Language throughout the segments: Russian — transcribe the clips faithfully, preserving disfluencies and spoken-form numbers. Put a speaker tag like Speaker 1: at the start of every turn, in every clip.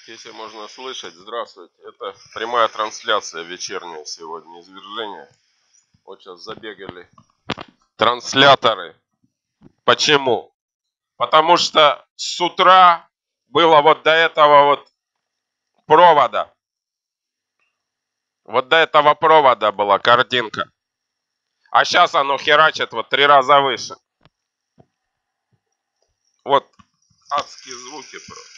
Speaker 1: Если можно слышать, здравствуйте. Это прямая трансляция вечерняя сегодня, извержение. Вот сейчас забегали трансляторы. Почему? Потому что с утра было вот до этого вот провода. Вот до этого провода была картинка. А сейчас оно херачит вот три раза выше. Вот адские звуки просто.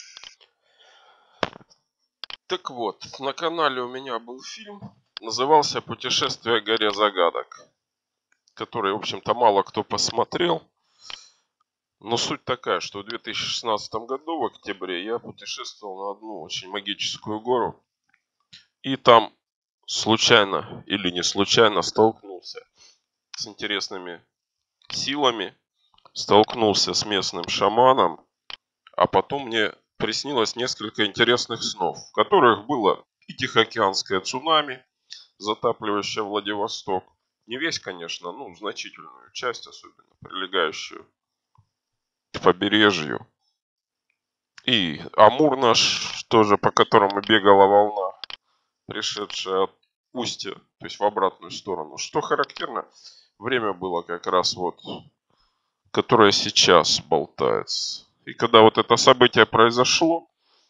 Speaker 1: Так вот, на канале у меня был фильм, назывался «Путешествие к горе загадок», который, в общем-то, мало кто посмотрел. Но суть такая, что в две тысячи шестнадцатом году, в октябре, я путешествовал на одну очень магическую гору. И там случайно или не случайно столкнулся с интересными силами, столкнулся с местным шаманом, а потом мне приснилось несколько интересных снов, в которых было и Тихоокеанское цунами, затапливающее Владивосток. Не весь, конечно, ну, значительную часть, особенно прилегающую к побережью. И Амур наш, тоже по которому бегала волна, пришедшая от устья, то есть в обратную сторону. Что характерно, время было как раз вот, которое сейчас болтается. И когда вот это событие произошло,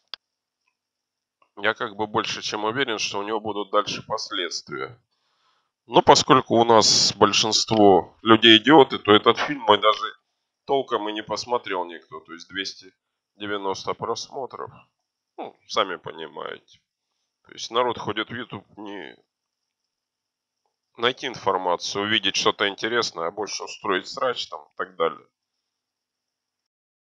Speaker 1: я как бы больше чем уверен, что у него будут дальше последствия. Но поскольку у нас большинство людей идиоты, то этот фильм мой даже толком и не посмотрел никто. То есть двести девяносто просмотров. Ну, сами понимаете. То есть народ ходит в YouTube не найти информацию, увидеть что-то интересное, а больше устроить срач там и так далее.